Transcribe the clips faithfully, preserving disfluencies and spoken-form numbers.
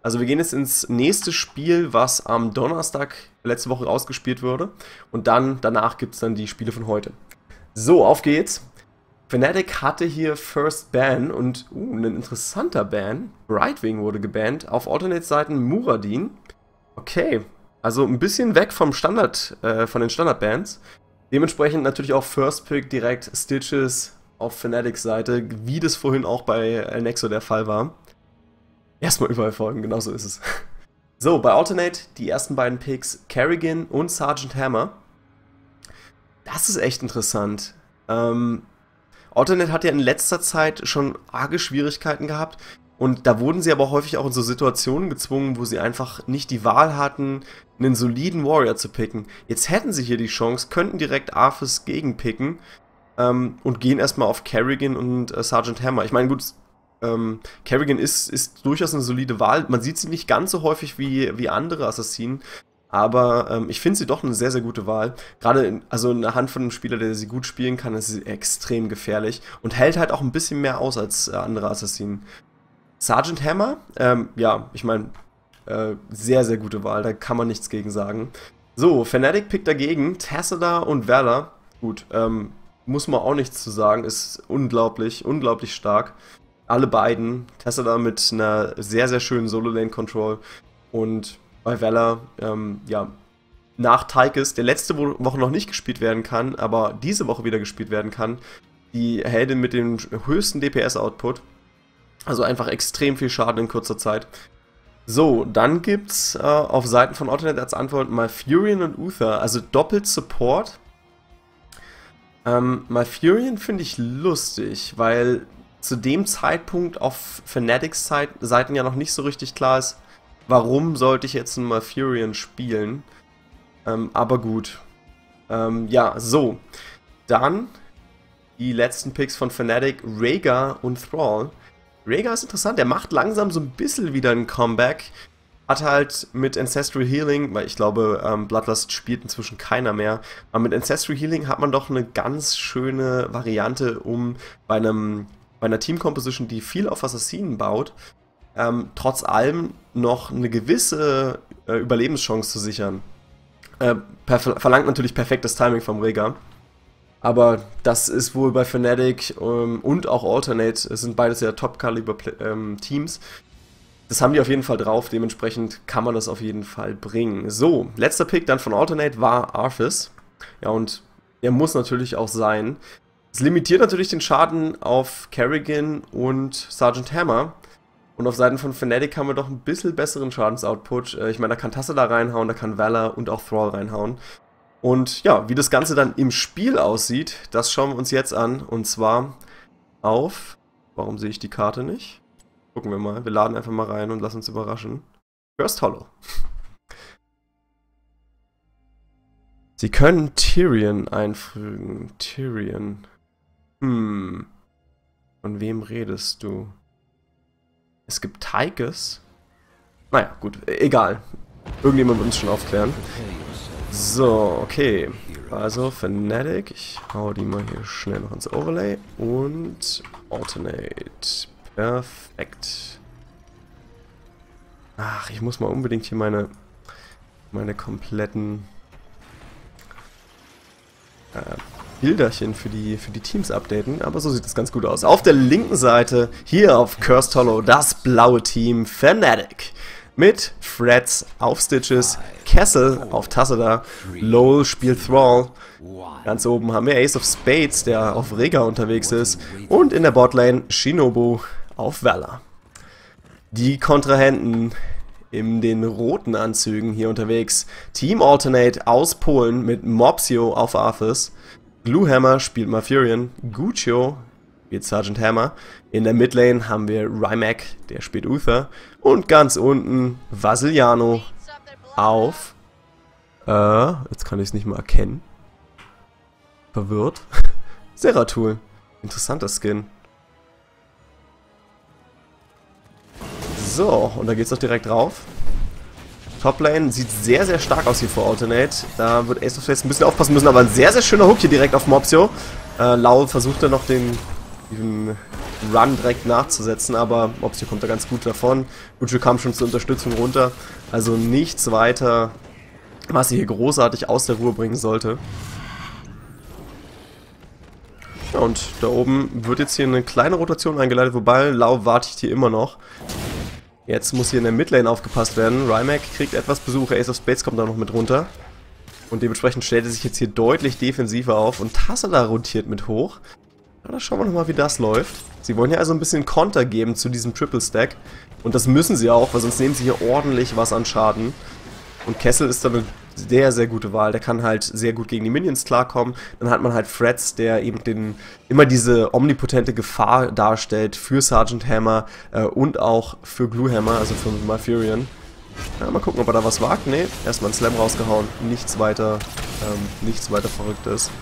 Also wir gehen jetzt ins nächste Spiel, was am Donnerstag letzte Woche rausgespielt wurde. Und dann, danach gibt es dann die Spiele von heute. So, auf geht's. Fnatic hatte hier First Ban und uh, ein interessanter Ban. Brightwing wurde gebannt. Auf Alternate-Seiten Muradin. Okay, also ein bisschen weg vom Standard, äh, von den Standard-Bans. Dementsprechend natürlich auch First Pick direkt Stitches auf Fnatics Seite, wie das vorhin auch bei El Nexo der Fall war. Erstmal überall folgen, genau so ist es. So, bei Alternate die ersten beiden Picks Kerrigan und Sergeant Hammer. Das ist echt interessant. Ähm, Alternate hat ja in letzter Zeit schon arge Schwierigkeiten gehabt und da wurden sie aber häufig auch in so Situationen gezwungen, wo sie einfach nicht die Wahl hatten, einen soliden Warrior zu picken. Jetzt hätten sie hier die Chance, könnten direkt Arthas gegenpicken ähm, und gehen erstmal auf Kerrigan und äh, Sergeant Hammer. Ich meine, gut, ähm, Kerrigan ist, ist durchaus eine solide Wahl. Man sieht sie nicht ganz so häufig wie, wie andere Assassinen, aber ähm, ich finde sie doch eine sehr, sehr gute Wahl. Gerade in, also in der Hand von einem Spieler, der sie gut spielen kann, ist sie extrem gefährlich und hält halt auch ein bisschen mehr aus als äh, andere Assassinen. Sergeant Hammer, ähm, ja, ich meine, äh, sehr, sehr gute Wahl, da kann man nichts gegen sagen. So, Fnatic pickt dagegen Tassadar und Valor. Gut, ähm, muss man auch nichts zu sagen, ist unglaublich, unglaublich stark. Alle beiden, Tassadar mit einer sehr, sehr schönen Solo-Lane-Control und bei Valor, ähm, ja, nach Tychus, der letzte Woche noch nicht gespielt werden kann, aber diese Woche wieder gespielt werden kann, die Heldin mit dem höchsten D P S-Output. Also einfach extrem viel Schaden in kurzer Zeit. So, dann gibt's äh, auf Seiten von Alternate als Antwort Malfurion und Uther, also doppelt Support. Ähm, Malfurion finde ich lustig, weil zu dem Zeitpunkt auf Fnatics Seiten ja noch nicht so richtig klar ist, warum sollte ich jetzt einen Malfurion spielen. Ähm, aber gut. Ähm, ja, so. Dann die letzten Picks von Fnatic, Rhaegar und Thrall. Rhaegar ist interessant, der macht langsam so ein bisschen wieder ein Comeback. Hat halt mit Ancestral Healing, weil ich glaube, ähm, Bloodlust spielt inzwischen keiner mehr, aber mit Ancestral Healing hat man doch eine ganz schöne Variante, um bei einem bei einer Team-Composition, die viel auf Assassinen baut, ähm, trotz allem noch eine gewisse äh, Überlebenschance zu sichern. Äh, verlangt natürlich perfektes Timing vom Rhaegar. Aber das ist wohl bei Fnatic ähm, und auch Alternate, es sind beides ja Top-Kaliber-Teams. Das haben die auf jeden Fall drauf, dementsprechend kann man das auf jeden Fall bringen. So, letzter Pick dann von Alternate war Arthas. Ja, und der muss natürlich auch sein. Es limitiert natürlich den Schaden auf Kerrigan und Sergeant Hammer. Und auf Seiten von Fnatic haben wir doch ein bisschen besseren Schadensoutput. Ich meine, da kann Tassadar reinhauen, da kann Valor und auch Thrall reinhauen. Und ja, wie das Ganze dann im Spiel aussieht, das schauen wir uns jetzt an. Und zwar auf... Warum sehe ich die Karte nicht? Gucken wir mal. Wir laden einfach mal rein und lassen uns überraschen. First Hollow. Sie können Tyrion einfügen. Tyrion. Hm. Von wem redest du? Es gibt Tychus. Naja, gut. Egal. Irgendjemand wird uns schon aufklären. So, okay. Also Fnatic. Ich hau die mal hier schnell noch ins Overlay. Und Alternate. Perfekt. Ach, ich muss mal unbedingt hier meine, meine kompletten äh, Bilderchen für die, für die Teams updaten. Aber so sieht das ganz gut aus. Auf der linken Seite, hier auf Cursed Hollow, das blaue Team Fnatic. Mit Freds auf Stitches, Kessel auf Tassadar, Lowell spielt Thrall. Ganz oben haben wir Ace of Spades, der auf Rhaegar unterwegs ist. Und in der Botlane Shinobu auf Valor. Die Kontrahenten in den roten Anzügen hier unterwegs. Team Alternate aus Polen mit Mopsio auf Arthas. Gluehammer spielt Malfurion. Guccio spielt Sergeant Hammer. In der Midlane haben wir Rymac, der spielt Uther. Und ganz unten Vasiliano auf... Äh, jetzt kann ich es nicht mal erkennen. Verwirrt. Zeratul. Interessanter Skin. So, und da geht's doch direkt drauf. Toplane sieht sehr, sehr stark aus hier vor Alternate. Da wird Ace of Spades ein bisschen aufpassen müssen, aber ein sehr, sehr schöner Hook hier direkt auf Mopsio. Äh, Lau versucht er noch den diesen Run direkt nachzusetzen, aber Mopsio kommt da ganz gut davon. Lucio kam schon zur Unterstützung runter, also nichts weiter, was sie hier großartig aus der Ruhe bringen sollte. Ja, und da oben wird jetzt hier eine kleine Rotation eingeleitet, wobei Lau wartet hier immer noch. Jetzt muss hier in der Midlane aufgepasst werden. Rymek kriegt etwas Besuch, Ace of Spades kommt da noch mit runter. Und dementsprechend stellt er sich jetzt hier deutlich defensiver auf und Tassada rotiert mit hoch. Ja, da schauen wir nochmal, wie das läuft. Sie wollen ja also ein bisschen Konter geben zu diesem Triple Stack. Und das müssen sie auch, weil sonst nehmen sie hier ordentlich was an Schaden. Und Kessel ist da eine sehr, sehr gute Wahl. Der kann halt sehr gut gegen die Minions klarkommen. Dann hat man halt Freds, der eben den, immer diese omnipotente Gefahr darstellt für Sergeant Hammer äh, und auch für Gluehammer, also für Malfurion. Ja, mal gucken, ob er da was wagt. Ne, erstmal einen Slam rausgehauen. Nichts weiter, ähm, nichts weiter Verrücktes.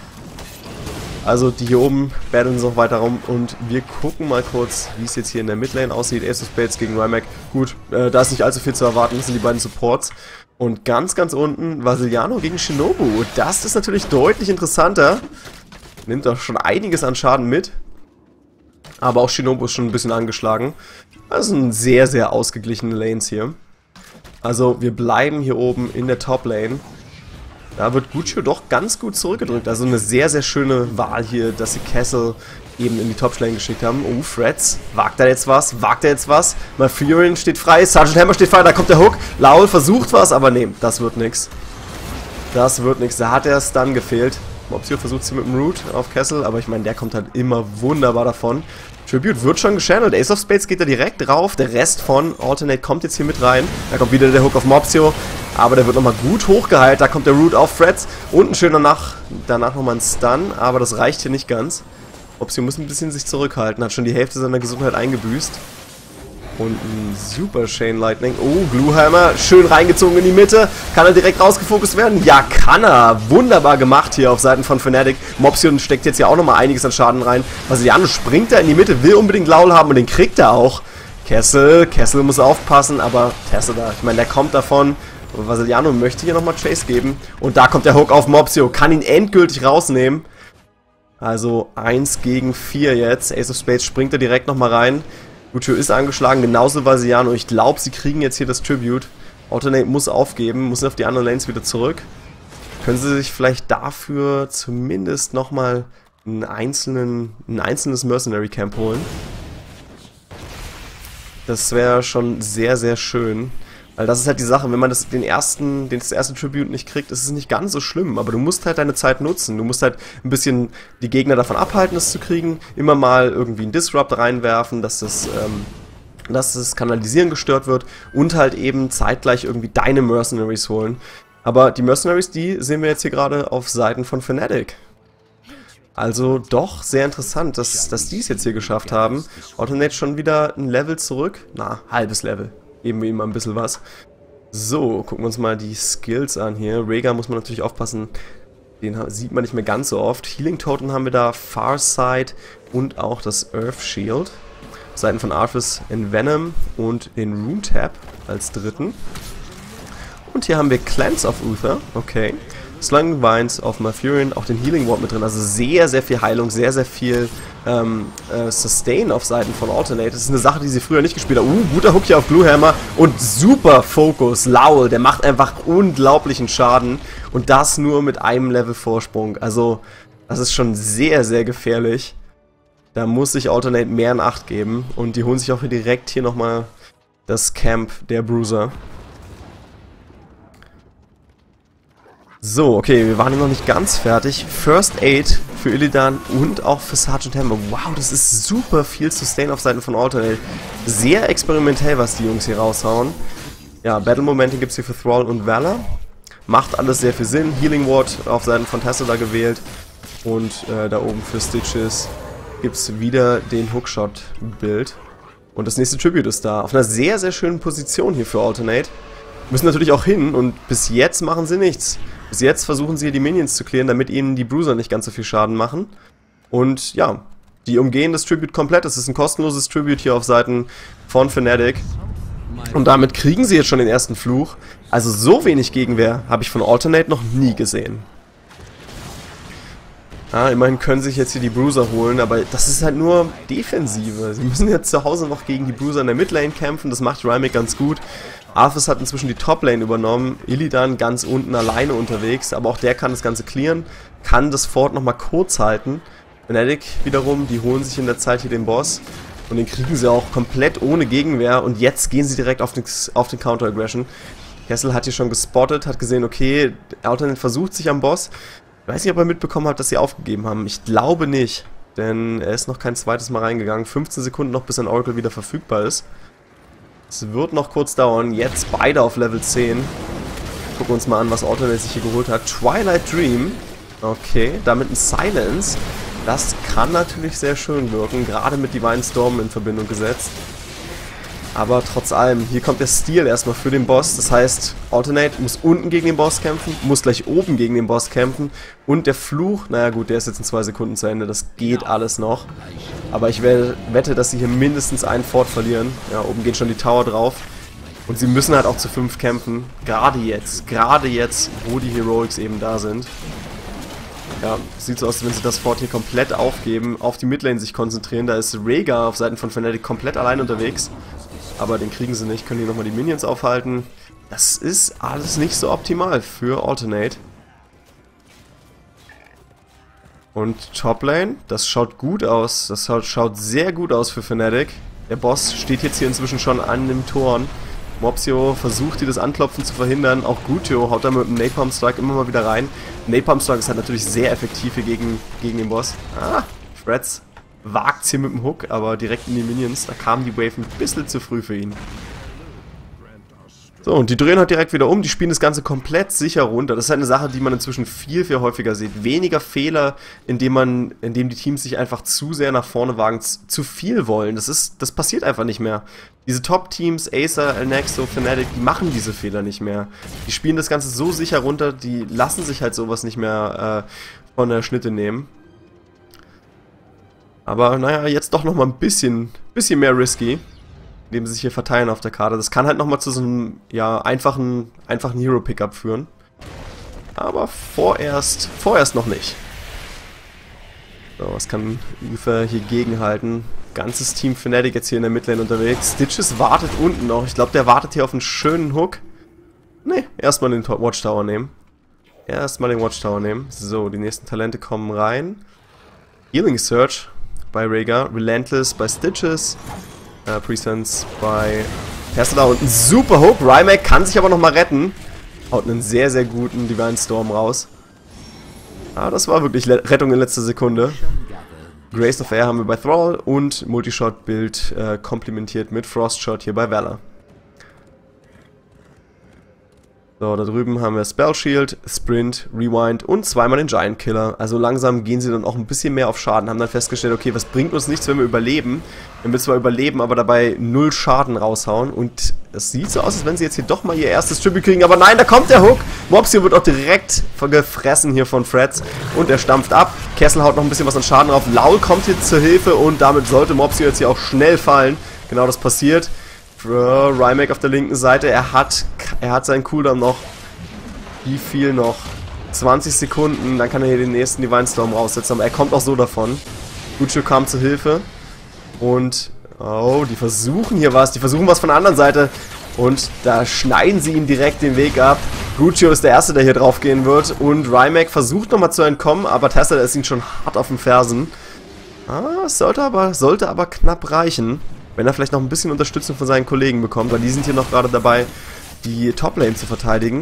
Also die hier oben battlen sich noch weiter rum und wir gucken mal kurz, wie es jetzt hier in der Midlane aussieht. Ace of Spades gegen Rymek. Gut, äh, da ist nicht allzu viel zu erwarten, das sind die beiden Supports. Und ganz, ganz unten Vasiliano gegen Shinobu. Das ist natürlich deutlich interessanter. Nimmt auch schon einiges an Schaden mit. Aber auch Shinobu ist schon ein bisschen angeschlagen. Das sind sehr, sehr ausgeglichene Lanes hier. Also wir bleiben hier oben in der Top-Lane. Da wird Guccio doch ganz gut zurückgedrückt. Also eine sehr, sehr schöne Wahl hier, dass sie Kessel eben in die Top-Lane geschickt haben. Oh, Freds. Wagt er jetzt was? Wagt er jetzt was? Malfurion steht frei. Sergeant Hammer steht frei. Da kommt der Hook. Laul versucht was, aber nee, das wird nix. Das wird nix. Da hat er es dann gefehlt. Mopsio versucht sie mit dem Root auf Kessel, aber ich meine, der kommt halt immer wunderbar davon. Tribute wird schon gechannelt. Ace of Spades geht da direkt drauf. Der Rest von Alternate kommt jetzt hier mit rein. Da kommt wieder der Hook auf Mopsio. Aber der wird nochmal gut hochgeheilt. Da kommt der Root auf Freds. Und ein schöner danach, danach nochmal ein Stun. Aber das reicht hier nicht ganz. Mopsio muss ein bisschen sich zurückhalten. Hat schon die Hälfte seiner Gesundheit eingebüßt. Und ein super Chain Lightning. Oh, Gluehammer. Schön reingezogen in die Mitte. Kann er direkt rausgefokust werden? Ja, kann er. Wunderbar gemacht hier auf Seiten von Fnatic. Mopsio steckt jetzt ja auch nochmal einiges an Schaden rein. Vasiliano springt da in die Mitte, will unbedingt Laul haben und den kriegt er auch. Kessel. Kessel muss aufpassen, aber Tassada, ich meine, der kommt davon. Und Vasiliano möchte hier nochmal Chase geben. Und da kommt der Hook auf Mopsio. Kann ihn endgültig rausnehmen. Also eins gegen vier jetzt. Ace of Spades springt da direkt nochmal rein. Guccio ist angeschlagen, genauso Vasiliano. Ich glaube, sie kriegen jetzt hier das Tribute. Alternate muss aufgeben, muss auf die anderen Lanes wieder zurück. Können sie sich vielleicht dafür zumindest nochmal einen einzelnen, ein einzelnes Mercenary Camp holen? Das wäre schon sehr, sehr schön. Weil das ist halt die Sache, wenn man das, den ersten, den, das erste Tribute nicht kriegt, ist es nicht ganz so schlimm. Aber du musst halt deine Zeit nutzen. Du musst halt ein bisschen die Gegner davon abhalten, es zu kriegen. Immer mal irgendwie einen Disrupt reinwerfen, dass das, ähm, dass das Kanalisieren gestört wird. Und halt eben zeitgleich irgendwie deine Mercenaries holen. Aber die Mercenaries, die sehen wir jetzt hier gerade auf Seiten von Fnatic. Also doch sehr interessant, dass, dass die es jetzt hier geschafft haben. Alternate schon wieder ein Level zurück. Na, halbes Level. Geben wir ihm mal ein bisschen was. So, gucken wir uns mal die Skills an hier. Rhaegar muss man natürlich aufpassen. Den sieht man nicht mehr ganz so oft. Healing Totem haben wir da, Farsight und auch das Earth Shield. Seiten von Arthas Envenom und den Rune Tap als dritten. Und hier haben wir Cleanse of Uther. Okay. Slung Vines auf Malfurion, auch den Healing Ward mit drin. Also sehr, sehr viel Heilung, sehr, sehr viel ähm, äh, Sustain auf Seiten von Alternate. Das ist eine Sache, die sie früher nicht gespielt haben. Uh, guter Hook hier auf Gluehammer und super Fokus. Laul, der macht einfach unglaublichen Schaden. Und das nur mit einem Level Vorsprung. Also, das ist schon sehr, sehr gefährlich. Da muss sich Alternate mehr in Acht geben. Und die holen sich auch direkt hier nochmal das Camp der Bruiser. So, okay, wir waren hier noch nicht ganz fertig. First Aid für Illidan und auch für Sergeant Hammer. Wow, das ist super viel Sustain auf Seiten von Alternate. Sehr experimentell, was die Jungs hier raushauen. Ja, Battle Momente gibt es hier für Thrall und Valor. Macht alles sehr viel Sinn. Healing Ward auf Seiten von Tassada gewählt. Und äh, da oben für Stitches gibt es wieder den Hookshot-Bild. Und das nächste Tribute ist da. Auf einer sehr, sehr schönen Position hier für Alternate. Müssen natürlich auch hin und bis jetzt machen sie nichts. Bis jetzt versuchen sie die Minions zu klären, damit ihnen die Bruiser nicht ganz so viel Schaden machen. Und ja, die umgehen das Tribute komplett. Es ist ein kostenloses Tribute hier auf Seiten von Fnatic. Und damit kriegen sie jetzt schon den ersten Fluch. Also so wenig Gegenwehr habe ich von Alternate noch nie gesehen. Ah, immerhin können sich jetzt hier die Bruiser holen, aber das ist halt nur Defensive. Sie müssen jetzt zu Hause noch gegen die Bruiser in der Midlane kämpfen, das macht Rymek ganz gut. Arthas hat inzwischen die Toplane übernommen, Illidan ganz unten alleine unterwegs, aber auch der kann das Ganze clearen, kann das Fort nochmal kurz halten. Fnatic wiederum, die holen sich in der Zeit hier den Boss und den kriegen sie auch komplett ohne Gegenwehr und jetzt gehen sie direkt auf den, auf den Counter-Aggression. Kessel hat hier schon gespottet, hat gesehen, okay, Alternate versucht sich am Boss. Ich weiß nicht, ob er mitbekommen hat, dass sie aufgegeben haben. Ich glaube nicht, denn er ist noch kein zweites Mal reingegangen. fünfzehn Sekunden noch, bis ein Oracle wieder verfügbar ist. Es wird noch kurz dauern. Jetzt beide auf Level zehn. Gucken wir uns mal an, was Alternate sich hier geholt hat. Twilight Dream. Okay, damit ein Silence. Das kann natürlich sehr schön wirken, gerade mit Divine Storm in Verbindung gesetzt. Aber trotz allem, hier kommt der Steal erstmal für den Boss. Das heißt, Alternate muss unten gegen den Boss kämpfen, muss gleich oben gegen den Boss kämpfen. Und der Fluch, naja gut, der ist jetzt in zwei Sekunden zu Ende. Das geht alles noch. Aber ich wette, dass sie hier mindestens einen Fort verlieren. Ja, oben gehen schon die Tower drauf. Und sie müssen halt auch zu fünf kämpfen. Gerade jetzt, gerade jetzt, wo die Heroics eben da sind. Ja, sieht so aus, als wenn sie das Fort hier komplett aufgeben, auf die Midlane sich konzentrieren. Da ist Rhaegar auf Seiten von Fnatic komplett allein unterwegs. Aber den kriegen sie nicht, können hier nochmal die Minions aufhalten. Das ist alles nicht so optimal für Alternate. Und Toplane, das schaut gut aus. Das schaut, schaut sehr gut aus für Fnatic. Der Boss steht jetzt hier inzwischen schon an den Toren. Mopsio versucht hier das Anklopfen zu verhindern. Auch Gutio haut da mit dem Napalm Strike immer mal wieder rein. Napalm Strike ist halt natürlich sehr effektiv hier gegen, gegen den Boss. Ah, Freds wagt hier mit dem Hook, aber direkt in die Minions. Da kam die Wave ein bisschen zu früh für ihn. So, und die drehen halt direkt wieder um. Die spielen das Ganze komplett sicher runter. Das ist halt eine Sache, die man inzwischen viel, viel häufiger sieht. Weniger Fehler, indem man, indem die Teams sich einfach zu sehr nach vorne wagen, zu viel wollen. Das ist, das passiert einfach nicht mehr. Diese Top-Teams, Acer, Elnexo, Fnatic, die machen diese Fehler nicht mehr. Die spielen das Ganze so sicher runter, die lassen sich halt sowas nicht mehr äh, von der Schnitte nehmen. Aber naja, jetzt doch nochmal ein bisschen, bisschen mehr risky, indem sie sich hier verteilen auf der Karte. Das kann halt nochmal zu so einem ja, einfachen, einfachen Hero-Pickup führen. Aber vorerst, vorerst noch nicht. So, was kann Ether hier gegenhalten? Ganzes Team Fnatic jetzt hier in der Midlane unterwegs. Stitches wartet unten noch. Ich glaube, der wartet hier auf einen schönen Hook. Ne, erstmal den Watchtower nehmen. Erstmal den Watchtower nehmen. So, die nächsten Talente kommen rein. Healing Surge bei Rhaegar, Relentless bei Stitches, äh, Presence bei Tesla und ein super Hook. Rymek kann sich aber nochmal retten. Haut einen sehr, sehr guten Divine Storm raus. Ah, das war wirklich Le Rettung in letzter Sekunde. Grace of Air haben wir bei Thrall und Multishot-Bild äh, komplementiert mit Frostshot hier bei Valor. So, da drüben haben wir Spell Shield, Sprint, Rewind und zweimal den Giant Killer. Also langsam gehen sie dann auch ein bisschen mehr auf Schaden. Haben dann festgestellt, okay, was bringt uns nichts, wenn wir überleben? Wenn wir zwar überleben, aber dabei null Schaden raushauen. Und es sieht so aus, als wenn sie jetzt hier doch mal ihr erstes Tribute kriegen. Aber nein, da kommt der Hook. Mopsio wird auch direkt gefressen hier von Freds. Und er stampft ab. Kessel haut noch ein bisschen was an Schaden drauf. Laul kommt hier zur Hilfe und damit sollte Mopsio jetzt hier auch schnell fallen. Genau das passiert. Für Rymek auf der linken Seite. Er hat, er hat seinen Cooldown noch. Wie viel noch? zwanzig Sekunden. Dann kann er hier den nächsten Divine Storm raussetzen. Aber er kommt auch so davon. Gutio kam zur Hilfe. Und, oh, die versuchen hier was. Die versuchen was von der anderen Seite. Und da schneiden sie ihm direkt den Weg ab. Gutio ist der Erste, der hier drauf gehen wird. Und Rymek versucht nochmal zu entkommen. Aber Tesla ist ihn schon hart auf den Fersen. Ah, es sollte aber, sollte aber knapp reichen. Wenn er vielleicht noch ein bisschen Unterstützung von seinen Kollegen bekommt, weil die sind hier noch gerade dabei, die Toplane zu verteidigen.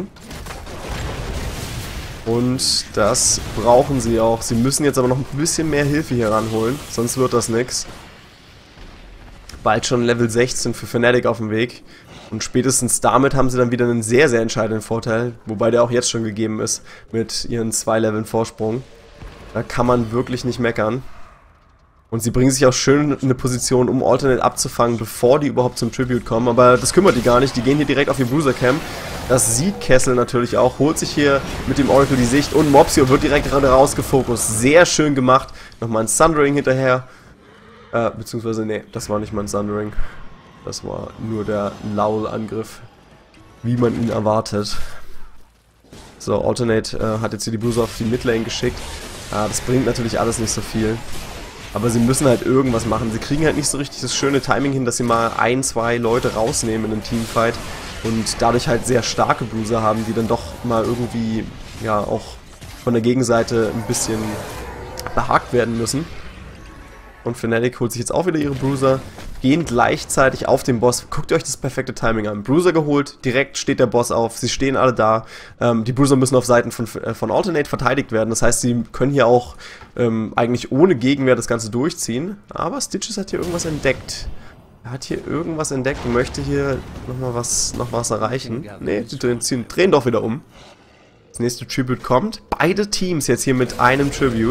Und das brauchen sie auch. Sie müssen jetzt aber noch ein bisschen mehr Hilfe hier ranholen, sonst wird das nix. Bald schon Level sechzehn für Fnatic auf dem Weg. Und spätestens damit haben sie dann wieder einen sehr, sehr entscheidenden Vorteil, wobei der auch jetzt schon gegeben ist, mit ihren zwei Leveln Vorsprung. Da kann man wirklich nicht meckern. Und sie bringen sich auch schön in eine Position, um Alternate abzufangen, bevor die überhaupt zum Tribute kommen. Aber das kümmert die gar nicht. Die gehen hier direkt auf ihr Bruiser Camp. Das sieht Kessel natürlich auch. Holt sich hier mit dem Oracle die Sicht. Und Mopsio wird direkt gerade rausgefokust. Sehr schön gemacht. Nochmal ein Sundering hinterher. Äh, beziehungsweise, nee, das war nicht mal ein Sundering. Das war nur der Laul-Angriff. Wie man ihn erwartet. So, Alternate äh, hat jetzt hier die Bruiser auf die Midlane geschickt. Ah, das bringt natürlich alles nicht so viel. Aber sie müssen halt irgendwas machen. Sie kriegen halt nicht so richtig das schöne Timing hin, dass sie mal ein, zwei Leute rausnehmen in einem Teamfight. Und dadurch halt sehr starke Bruiser haben, die dann doch mal irgendwie, ja, auch von der Gegenseite ein bisschen behagt werden müssen. Und Fnatic holt sich jetzt auch wieder ihre Bruiser, gehen gleichzeitig auf den Boss. Guckt euch das perfekte Timing an. Bruiser geholt, direkt steht der Boss auf, sie stehen alle da. Ähm, die Bruiser müssen auf Seiten von, äh, von Alternate verteidigt werden. Das heißt, sie können hier auch ähm, eigentlich ohne Gegenwehr das Ganze durchziehen. Aber Stitches hat hier irgendwas entdeckt. Er hat hier irgendwas entdeckt und möchte hier nochmal was, noch was erreichen. Ne, sie drehen, ziehen, drehen doch wieder um. Das nächste Tribute kommt. Beide Teams jetzt hier mit einem Tribute.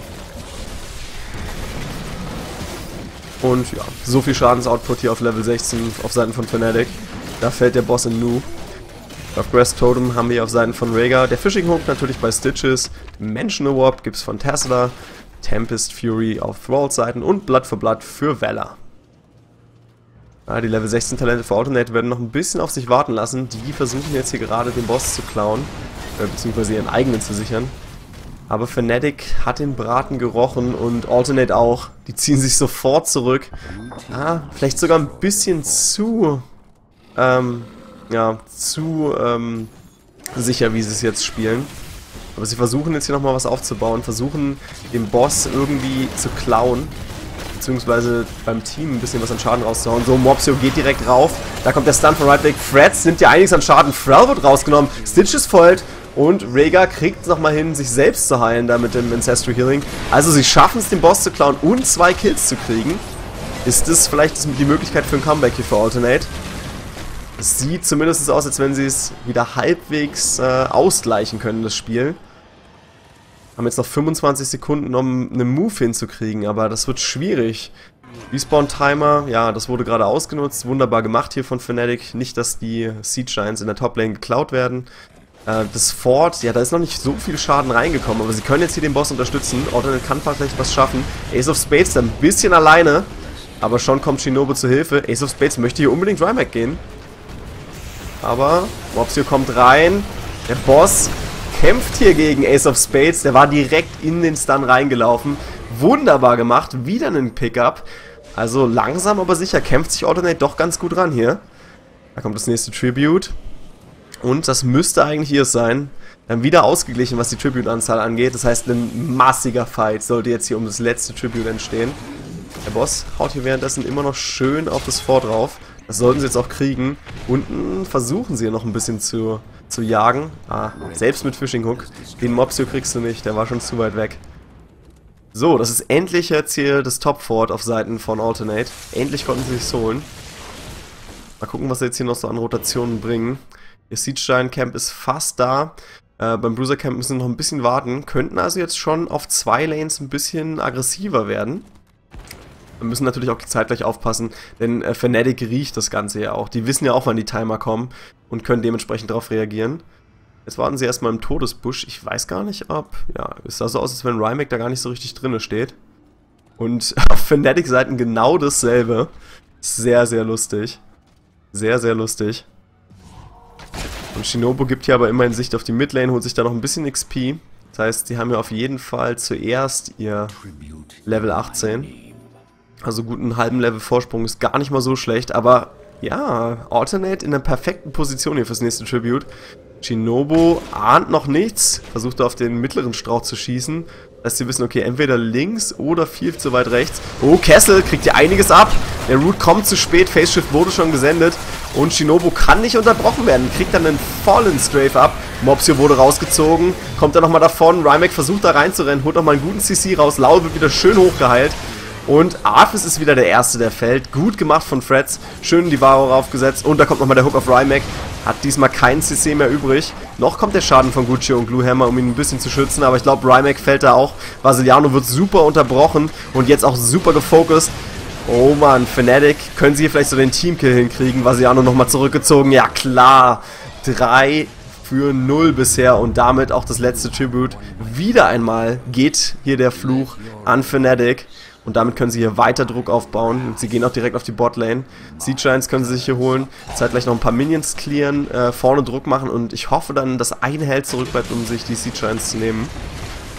Und ja, so viel Schadensoutput hier auf Level sechzehn auf Seiten von Fnatic. Da fällt der Boss in Nu. Auf Grass Totem haben wir auf Seiten von Rhaegar. Der Fishing Hook natürlich bei Stitches. Dimension Award gibt es von Tesla. Tempest Fury auf Thralls Seiten und Blood for Blood für Valor. Ja, die Level sechzehn Talente für Alternate werden noch ein bisschen auf sich warten lassen. Die versuchen jetzt hier gerade den Boss zu klauen. Äh, beziehungsweise ihren eigenen zu sichern. Aber Fnatic hat den Braten gerochen und Alternate auch. Die ziehen sich sofort zurück. Ah, vielleicht sogar ein bisschen zu, ähm, ja, zu, ähm, sicher, wie sie es jetzt spielen. Aber sie versuchen jetzt hier nochmal was aufzubauen, versuchen den Boss irgendwie zu klauen. Beziehungsweise beim Team ein bisschen was an Schaden rauszuhauen. So, Mopsio geht direkt rauf. Da kommt der Stun von Right Leg. Freds nimmt ja einiges an Schaden. Thrall wird rausgenommen. Stitches folgt. Und Rhaegar kriegt es nochmal hin, sich selbst zu heilen, da mit dem Ancestral Healing. Also sie schaffen es, den Boss zu klauen und zwei Kills zu kriegen. Ist das vielleicht die Möglichkeit für ein Comeback hier für Alternate? Es sieht zumindest aus, als wenn sie es wieder halbwegs äh, ausgleichen können, das Spiel. Haben jetzt noch fünfundzwanzig Sekunden, um einen Move hinzukriegen, aber das wird schwierig. Respawn-Timer, ja, das wurde gerade ausgenutzt. Wunderbar gemacht hier von Fnatic. Nicht, dass die Siege Giants in der Top-Lane geklaut werden. Das Fort, ja, da ist noch nicht so viel Schaden reingekommen, aber sie können jetzt hier den Boss unterstützen. Alternate kann vielleicht was schaffen. Ace of Spades da ein bisschen alleine, aber schon kommt Shinobu zu Hilfe. Ace of Spades möchte hier unbedingt Rymac gehen. Aber Mopsio kommt rein. Der Boss kämpft hier gegen Ace of Spades. Der war direkt in den Stun reingelaufen. Wunderbar gemacht. Wieder einen Pickup. Also langsam, aber sicher kämpft sich Alternate doch ganz gut ran hier. Da kommt das nächste Tribute. Und das müsste eigentlich hier sein. Dann wieder ausgeglichen, was die Tribute-Anzahl angeht. Das heißt, ein massiger Fight sollte jetzt hier um das letzte Tribute entstehen. Der Boss haut hier währenddessen immer noch schön auf das Fort drauf. Das sollten sie jetzt auch kriegen. Unten versuchen sie noch ein bisschen zu, zu jagen. Ah, selbst mit Fishing Hook. Den Mopsio kriegst du nicht, der war schon zu weit weg. So, das ist endlich jetzt hier das Top-Fort auf Seiten von Alternate. Endlich konnten sie sich's holen. Mal gucken, was sie jetzt hier noch so an Rotationen bringen. Ihr Siege Giant Camp ist fast da. Äh, beim Bruiser Camp müssen wir noch ein bisschen warten. Könnten also jetzt schon auf zwei Lanes ein bisschen aggressiver werden. Wir müssen natürlich auch zeitgleich aufpassen, denn äh, Fnatic riecht das Ganze ja auch. Die wissen ja auch, wann die Timer kommen und können dementsprechend darauf reagieren. Jetzt warten sie erstmal im Todesbusch. Ich weiß gar nicht, ob... Ja, es sah so aus, als wenn Rymac da gar nicht so richtig drinne steht. Und auf Fnatic-Seiten genau dasselbe. Sehr, sehr lustig. Sehr, sehr lustig. Und Shinobu gibt hier aber immerhin Sicht auf die Midlane, holt sich da noch ein bisschen X P. Das heißt, sie haben ja auf jeden Fall zuerst ihr Level achtzehn. Also gut, einen halben Level Vorsprung ist gar nicht mal so schlecht, aber ja, Alternate in der perfekten Position hier fürs nächste Tribute. Shinobu ahnt noch nichts, versucht auf den mittleren Strauch zu schießen, dass sie wissen, okay, entweder links oder viel zu weit rechts. Oh, Kessel kriegt hier einiges ab. Der Root kommt zu spät, Phase Shift wurde schon gesendet und Shinobu kann nicht unterbrochen werden, kriegt dann einen vollen Strafe ab. Mopsio wurde rausgezogen, kommt dann nochmal davon, Rymac versucht da reinzurennen, holt nochmal einen guten C C raus, Laul wird wieder schön hochgeheilt. Und Arthas ist wieder der Erste, der fällt. Gut gemacht von Freds. Schön die Varo raufgesetzt. Und da kommt nochmal der Hook auf Rymac. Hat diesmal keinen C C mehr übrig. Noch kommt der Schaden von Guccio und Gluehammer, um ihn ein bisschen zu schützen. Aber ich glaube, Rymac fällt da auch. Vasiliano wird super unterbrochen. Und jetzt auch super gefokust. Oh Mann, Fnatic. Können sie hier vielleicht so den Teamkill hinkriegen? Vasiliano nochmal zurückgezogen. Ja klar. drei für null bisher. Und damit auch das letzte Tribute. Wieder einmal geht hier der Fluch an Fnatic. Und damit können sie hier weiter Druck aufbauen. Und sie gehen auch direkt auf die Botlane. Siege Giants können sie sich hier holen. Zeitgleich noch ein paar Minions clearen, äh, vorne Druck machen. Und ich hoffe dann, dass ein Held zurückbleibt, um sich die Siege Giants zu nehmen.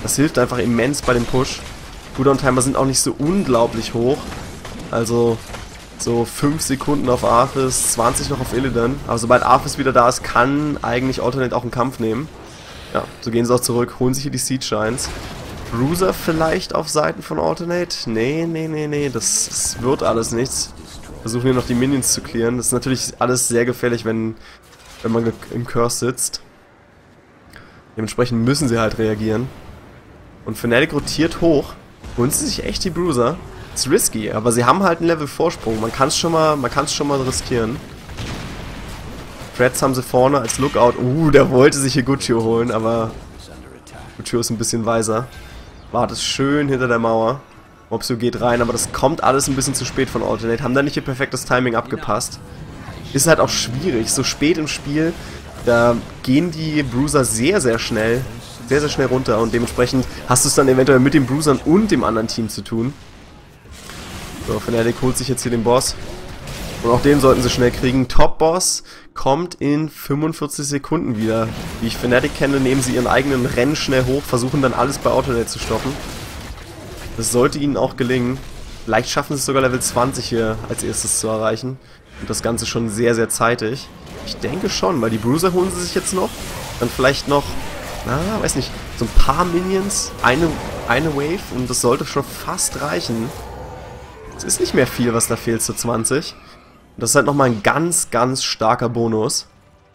Das hilft einfach immens bei dem Push. Cooldown-Timer sind auch nicht so unglaublich hoch. Also so fünf Sekunden auf Arthas, zwanzig noch auf Illidan. Aber sobald Arthas wieder da ist, kann eigentlich Alternate auch einen Kampf nehmen. Ja, so gehen sie auch zurück, holen sich hier die Siege Shines. Bruiser vielleicht auf Seiten von Alternate? Nee, nee, nee, nee, das, das wird alles nichts. Versuchen hier noch die Minions zu clearen. Das ist natürlich alles sehr gefährlich, wenn, wenn man im Curse sitzt. Dementsprechend müssen sie halt reagieren. Und Fnatic rotiert hoch. Holen sie sich echt die Bruiser. Ist risky, aber sie haben halt einen Level-Vorsprung. Man kann es schon mal, man kann es schon mal riskieren. Threads haben sie vorne als Lookout. Uh, der wollte sich hier Guccio holen, aber Guccio ist ein bisschen weiser. Wartet schön hinter der Mauer. Mopsio geht rein, aber das kommt alles ein bisschen zu spät von Alternate. Haben da nicht ihr perfektes Timing abgepasst. Ist halt auch schwierig. So spät im Spiel, da gehen die Bruiser sehr, sehr schnell. Sehr, sehr schnell runter und dementsprechend hast du es dann eventuell mit den Bruisern und dem anderen Team zu tun. So, Fnatic holt sich jetzt hier den Boss. Und auch den sollten sie schnell kriegen. Top-Boss kommt in fünfundvierzig Sekunden wieder. Wie ich Fnatic kenne, nehmen sie ihren eigenen Rennen schnell hoch, versuchen dann alles bei Alternate zu stoppen. Das sollte ihnen auch gelingen. Vielleicht schaffen sie es sogar Level zwanzig hier als erstes zu erreichen. Und das Ganze schon sehr, sehr zeitig. Ich denke schon, weil die Bruiser holen sie sich jetzt noch. Dann vielleicht noch, na, weiß nicht, so ein paar Minions, eine, eine Wave und das sollte schon fast reichen. Es ist nicht mehr viel, was da fehlt zu zwanzig. Das ist halt nochmal ein ganz, ganz starker Bonus.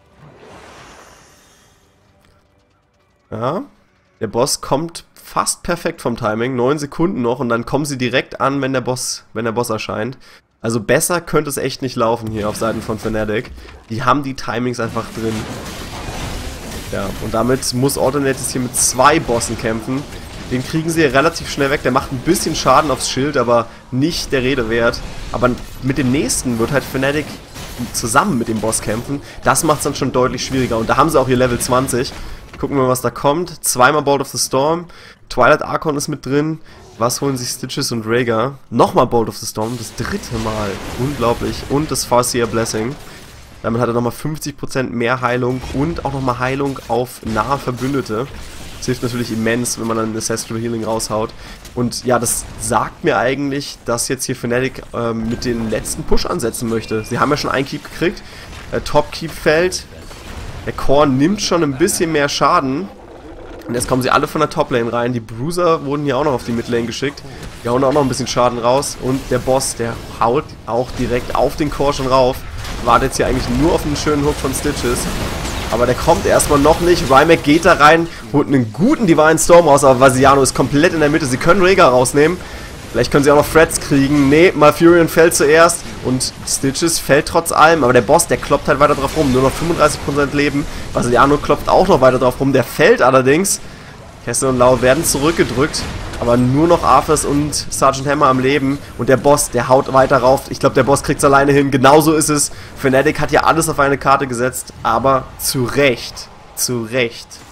Ja, der Boss kommt fast perfekt vom Timing. neun Sekunden noch und dann kommen sie direkt an, wenn der Boss, wenn der Boss erscheint. Also besser könnte es echt nicht laufen hier auf Seiten von Fnatic. Die haben die Timings einfach drin. Ja, und damit muss Alternate jetzt hier mit zwei Bossen kämpfen. Den kriegen sie relativ schnell weg. Der macht ein bisschen Schaden aufs Schild, aber nicht der Rede wert. Aber mit dem nächsten wird halt Fnatic zusammen mit dem Boss kämpfen. Das macht es dann schon deutlich schwieriger. Und da haben sie auch hier Level zwanzig. Gucken wir mal, was da kommt. Zweimal Bolt of the Storm. Twilight Archon ist mit drin. Was holen sich Stitches und Rhaegar? Nochmal Bolt of the Storm. Das dritte Mal. Unglaublich. Und das Farseer Blessing. Damit hat er nochmal fünfzig Prozent mehr Heilung und auch nochmal Heilung auf nahe Verbündete. Das hilft natürlich immens, wenn man dann Ancestral Healing raushaut. Und ja, das sagt mir eigentlich, dass jetzt hier Fnatic ähm, mit den letzten Push ansetzen möchte. Sie haben ja schon einen Keep gekriegt. Der Top Keep fällt. Der Core nimmt schon ein bisschen mehr Schaden. Und jetzt kommen sie alle von der Top-Lane rein. Die Bruiser wurden hier auch noch auf die Mid-Lane geschickt. Die hauen auch noch ein bisschen Schaden raus. Und der Boss, der haut auch direkt auf den Core schon rauf. Wartet jetzt hier eigentlich nur auf einen schönen Hook von Stitches. Aber der kommt erstmal noch nicht. Rymek geht da rein, holt einen guten Divine Storm raus, aber Vasiano ist komplett in der Mitte. Sie können Rhaegar rausnehmen. Vielleicht können sie auch noch Threads kriegen. Nee, Malfurion fällt zuerst und Stitches fällt trotz allem. Aber der Boss, der kloppt halt weiter drauf rum. Nur noch fünfunddreißig Prozent Leben. Vasiano klopft auch noch weiter drauf rum. Der fällt allerdings. Kessel und Lau werden zurückgedrückt. Aber nur noch Arthas und Sergeant Hammer am Leben. Und der Boss, der haut weiter rauf. Ich glaube, der Boss kriegt es alleine hin. Genauso ist es. Fnatic hat ja alles auf eine Karte gesetzt. Aber zu Recht. Zu Recht.